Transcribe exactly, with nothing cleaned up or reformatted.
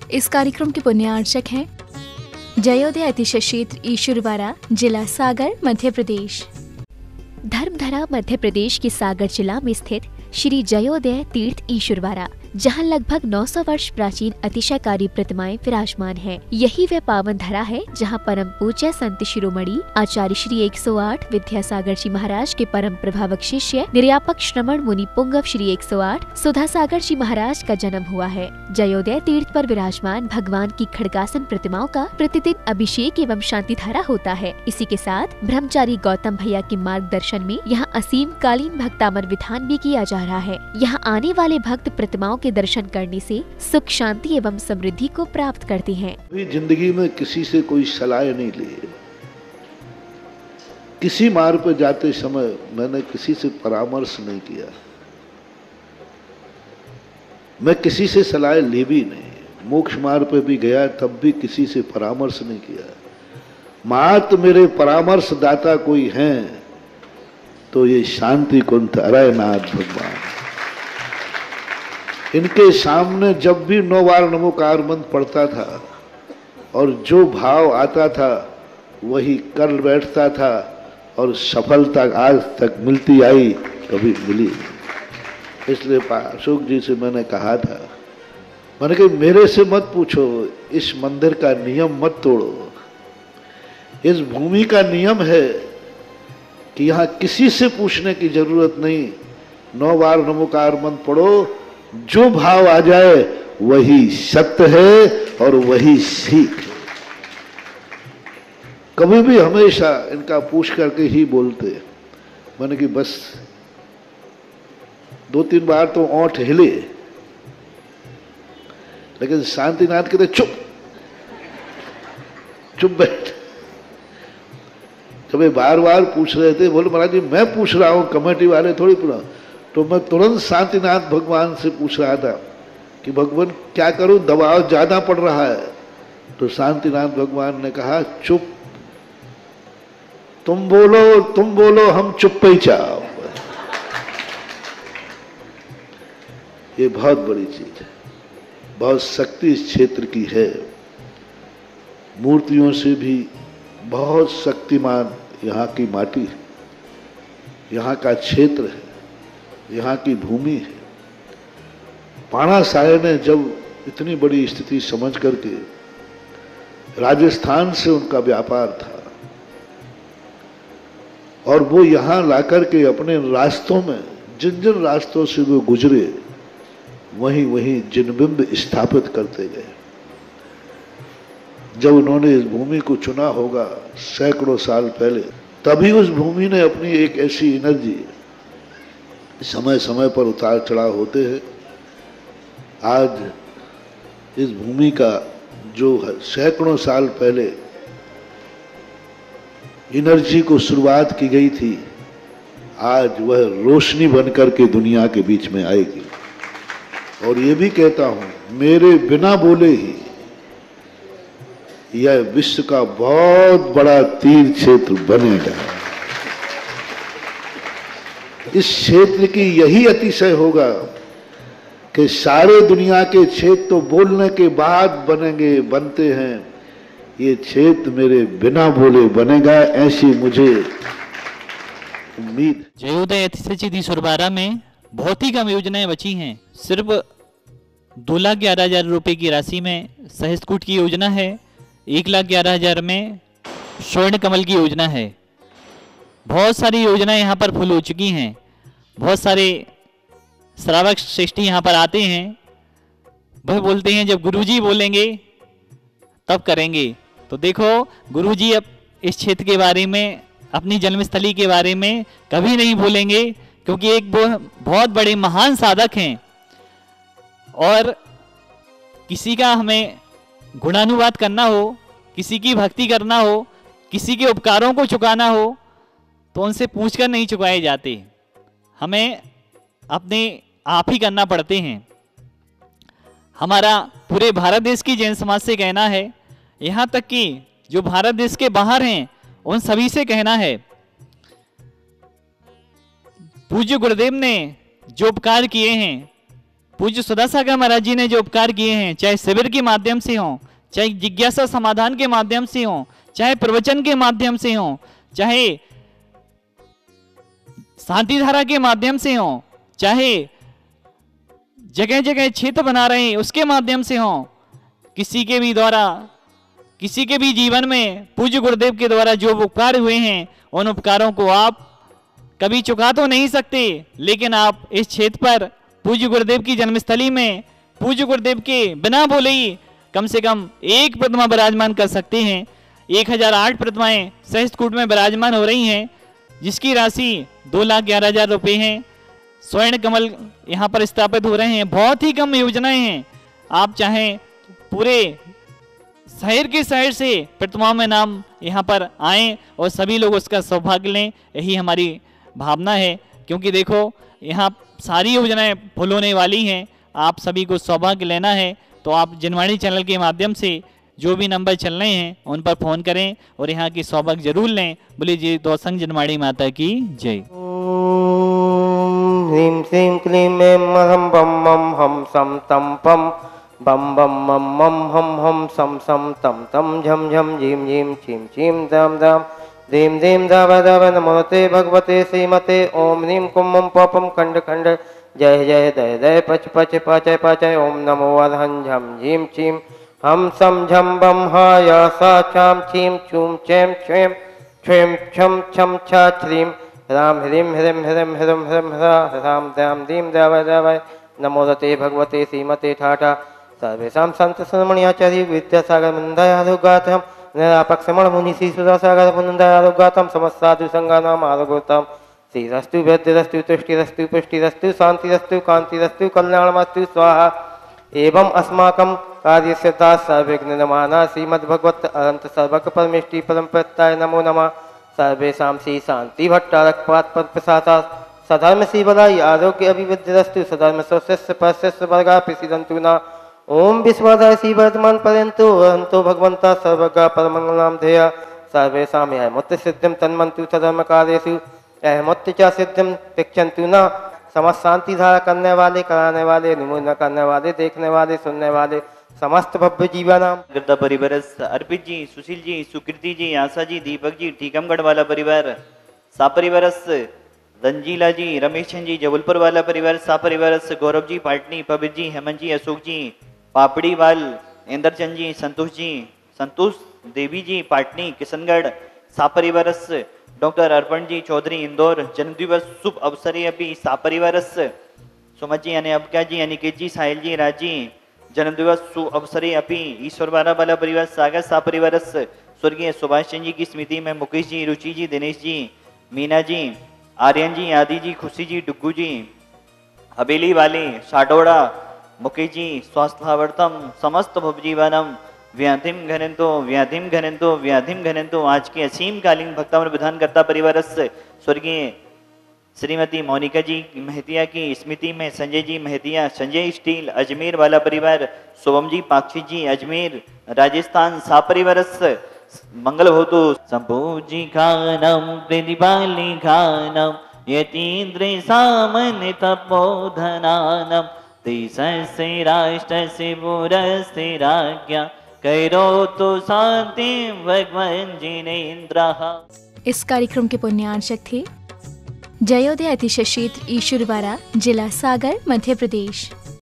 इस कार्यक्रम के पुण्यार्चक हैं जयोदय अतिशय क्षेत्र ईश्वरवाड़ा, जिला सागर, मध्य प्रदेश। धर्मधरा मध्य प्रदेश के सागर जिला में स्थित श्री जयोदय तीर्थ ईश्वरवाड़ा, जहां लगभग नौ सौ वर्ष प्राचीन अतिशयकारी प्रतिमाएं विराजमान हैं। यही वह पावन धरा है जहां परम पूज्य संत शिरोमणि आचार्य श्री एक सौ आठ विद्यासागर जी महाराज के परम प्रभावक शिष्य निर्यापक श्रमण मुनि पुंगव श्री एक सौ आठ सुधा सागर जी महाराज का जन्म हुआ है। जयोदय तीर्थ पर विराजमान भगवान की खड़गासन प्रतिमाओं का प्रतिदिन अभिषेक एवं शांति धारा होता है। इसी के साथ ब्रह्मचारी गौतम भैया के मार्गदर्शन में यहाँ असीम कालीन भक्तामर विधान भी किया जा रहा है। यहाँ आने वाले भक्त प्रतिमाओं के दर्शन करने से सुख, शांति एवं समृद्धि को प्राप्त करते हैं। अभी जिंदगी में किसी से कोई सलाह नहीं ली, किसी मार्ग पर जाते समय मैंने किसी से परामर्श नहीं किया, मैं किसी से सलाह ली भी नहीं। मोक्ष मार्ग पर भी गया तब भी किसी से परामर्श नहीं किया। मात्र मेरे परामर्श दाता कोई हैं तो ये शांति कुंठ अरयनाथ भगवान। इनके सामने जब भी नौ बार नमोकार मंत्र पढ़ता था और जो भाव आता था वही कर बैठता था और सफलता आज तक मिलती आई, कभी मिली। इसलिए अशोक जी से मैंने कहा था, मैंने कहा मेरे से मत पूछो, इस मंदिर का नियम मत तोड़ो। इस भूमि का नियम है कि यहाँ किसी से पूछने की जरूरत नहीं, नौ बार नमोकार मंत्र पढ़ो, जो भाव आ जाए वही सत्य है और वही सीख है। कभी भी हमेशा इनका पूछ करके ही बोलते। मैंने कि बस दो तीन बार तो ओंठ हिले, लेकिन शांतिनाथ कहते चुप चुप बैठ। कभी बार बार पूछ रहे थे, बोले महाराज जी मैं पूछ रहा हूं, कमेटी वाले थोड़ी पूरा। तो मैं तुरंत शांतिनाथ भगवान से पूछ रहा था कि भगवान क्या करूं, दबाव ज्यादा पड़ रहा है। तो शांतिनाथ भगवान ने कहा चुप, तुम बोलो तुम बोलो हम चुप ही चाहो। ये बहुत बड़ी चीज है, बहुत शक्ति इस क्षेत्र की है। मूर्तियों से भी बहुत शक्तिमान यहाँ की माटी है, यहाँ का क्षेत्र है, यहाँ की भूमि है। पाणा साहे ने जब इतनी बड़ी स्थिति समझ करके, राजस्थान से उनका व्यापार था और वो यहाँ लाकर के अपने रास्तों में जिन जिन रास्तों से वो गुजरे वहीं वहीं जिनबिंब स्थापित करते गए। जब उन्होंने इस भूमि को चुना होगा सैकड़ों साल पहले, तभी उस भूमि ने अपनी एक ऐसी एनर्जी, समय समय पर उतार चढ़ाव होते हैं। आज इस भूमि का जो सैकड़ों साल पहले एनर्जी को शुरुआत की गई थी, आज वह रोशनी बनकर के दुनिया के बीच में आएगी। और ये भी कहता हूं, मेरे बिना बोले ही यह विश्व का बहुत बड़ा तीर्थ क्षेत्र बनेगा। इस क्षेत्र की यही अतिशय होगा कि सारे दुनिया के क्षेत्र तो बोलने के बाद बनेंगे, बनते हैं, ये क्षेत्र मेरे बिना बोले बनेगा, ऐसी मुझे उम्मीद। जयोदय अतिशय ईश्वरवाड़ा में बहुत ही कम योजनाएं बची हैं। सिर्फ दो लाख ग्यारह हजार रुपए की राशि में सहस्त्रकूट की योजना है, एक लाख ग्यारह हजार में स्वर्ण कमल की योजना है। बहुत सारी योजनाएं यहाँ पर फुल हो चुकी हैं। बहुत सारे श्रावक श्रेष्ठी यहाँ पर आते हैं, वह बोलते हैं जब गुरुजी बोलेंगे तब करेंगे। तो देखो गुरुजी अब इस क्षेत्र के बारे में, अपनी जन्मस्थली के बारे में कभी नहीं भूलेंगे, क्योंकि एक बहुत बड़े महान साधक हैं। और किसी का हमें गुणानुवाद करना हो, किसी की भक्ति करना हो, किसी के उपकारों को चुकाना हो, तो उनसे पूछकर नहीं चुकाए जाते, हमें अपने आप ही करना पड़ते हैं। हमारा पूरे भारत देश की जैन समाज से कहना है, यहाँ तक कि जो भारत देश के बाहर हैं उन सभी से कहना है, पूज्य गुरुदेव ने जो उपकार किए हैं पूज्य सुधासागर महाराज जी ने जो उपकार किए हैं, चाहे शिविर के माध्यम से हो, चाहे जिज्ञासा समाधान के माध्यम से हो, चाहे प्रवचन के माध्यम से हो, चाहे शांति धारा के माध्यम से हो, चाहे जगह जगह क्षेत्र बना रहे हैं उसके माध्यम से हो, किसी के भी द्वारा, किसी के भी जीवन में पूज्य गुरुदेव के द्वारा जो उपकार हुए हैं उन उपकारों को आप कभी चुका तो नहीं सकते, लेकिन आप इस क्षेत्र पर पूज्य गुरुदेव की जन्मस्थली में पूज्य गुरुदेव के बिना बोले ही कम से कम एक प्रतिमा विराजमान कर सकते हैं। एक हजार आठ प्रतिमाएं सहस्त्रकूट में विराजमान हो रही हैं, जिसकी राशि दो लाख ग्यारह हजार रुपये है। स्वर्ण कमल यहाँ पर स्थापित हो रहे हैं। बहुत ही कम योजनाएं हैं। आप चाहें पूरे शहर के शहर से प्रतिमाओं में नाम यहाँ पर आएं और सभी लोग उसका सौभाग्य लें, यही हमारी भावना है। क्योंकि देखो यहाँ सारी योजनाएं फुल होने वाली हैं। आप सभी को सौभाग्य लेना है तो आप जिनवाणी चैनल के माध्यम से जो भी नंबर चल रहे हैं उन पर फोन करें और यहाँ की सौभाग्य जरूर लें। बोलिए जी दो संग जिनवाणी माता की जय। ह्रीं श्रीं क्लीं ऐं मं बम मम हम सम तम पम बम बम मम मम हम हम सम सम तम तम झम झम झीं झीं छीं छीं दाम दाम धीम धीम धाव धाव नमोते भगवते श्रीमते ओम ह्रीं कुम मम पपम खंड खंड जय जय दय दय पच पच पाचय पाचय ओम नमो अरहं झम झीं छीं हम सम झम बम हाया सा छाम छीं छूम चैम छेम छेम छम छम छा छ्रीं राम ह्रीं ह्रीं ह्रीं ह्रीं ह्रीं ह्रा राम दाम दीम दावय दावय नमो रते भगवते श्रीमते ठाठा सर्वेषां संत सुरमणियाचार्य विद्यासागर मुनिन्दयानुगातम् निरापक्षमण मुनि श्री सुधासागर मुनिन्दयानुगातम् समस्त साधु संगानाम आरोग्यताम् श्रीरस्तु वैद्यरस्तु तुष्टिरस्तु पुष्टिरस्तु शांतिरस्तु कांतिरस्तु कल्याणमस्तु स्वाहा। एवं अस्माकं कार्यसिद्धा सर्वविघ्ननिवारणा श्रीमद्भगवत अनंत सर्वक परमेष्टि परम प्रत्याय नमो नमः। सर्वेषां श्री शांति भट्टारकपात पद प्रसादा सधर्म श्री बलाई आरोग्य अभिवृद्धिरस्तु सधर्म स्वशिष्य परशिष्य वर्गा प्रसिद्धन्तु न। ओम विश्वाधार श्री वर्तमान पर्यंतो अहंतो भगवंता सर्वगा परमंगलाम ध्येय सर्वेषां अहमुत्य सिद्धिं तन्मन्तु सधर्म कार्येषु अहमुत्य च सिद्धिं तिक्षन्तु न। समस्त शांति धारा करने वाले, कराने वाले, निमूलन करने वाले, देखने वाले, सुनने वाले समस्त भव्य जीवानाम गिरदा परिवार अर्पित जी, सुशील जी, सुकृति जी, आशा जी, दीपक जी, टीकमगढ़ वाला परिवार, सा परिवार रंजीला जी, रमेश चंद जी, जबलपुर वाला परिवार, सा परिवार गौरव जी, पाटनी, पवित्र जी, हेमंत जी, अशोक जी, पापड़ी वाल, इंद्रचंद जी, संतोष जी, संतोष देवी जी, पाटनी, किशनगढ़, सा परिवार डॉक्टर अर्पण जी चौधरी, इंदौर, जन्मदिवस शुभ अवसरे अभी सा परिवार सुमत जी यानी अबका जी, अनिकेत जी, साहिल जी, राज जी, जन्मदिवस शुभ अवसरे अपी ईश्वर बारा वाला परिवार सागर सा परिवार स्वर्गीय सुभाष चंद्र जी की स्मृति में मुकेश जी, रुचि जी, दिनेश जी, मीना जी, आर्यन जी, आदि जी, खुशी जी, डुग्गू जी, हवेली वाले, शाडोड़ा, मुकेश जी, स्वास्थ्यावर्तम समस्त भवजीवनम व्याधिम घनंतो व्याधिम घनंतो व्याधिम घनंतो। आज के असीम कालीन भक्तावन विधानकर्ता परिवार स्वर्गीय श्रीमती मोनिका जी महतिया की स्मृति में संजय जी महतिया, संजय स्टील अजमेर वाला परिवार, शुभम जी पाक्षी जी अजमेर राजस्थान सा परिवार मंगल भवतु। संपूजी खानम प्रतिपाली खानम यतीन्द्र सामन तपोधनानम देशस्य राष्ट्रस्य पुरस्य राज्ञा कैरो तो शांति भगवान जिनेन्द्र। इस कार्यक्रम के पुण्यार्चक थे जयोदय अतिशय क्षेत्र ईश्वरवारा, जिला सागर, मध्य प्रदेश।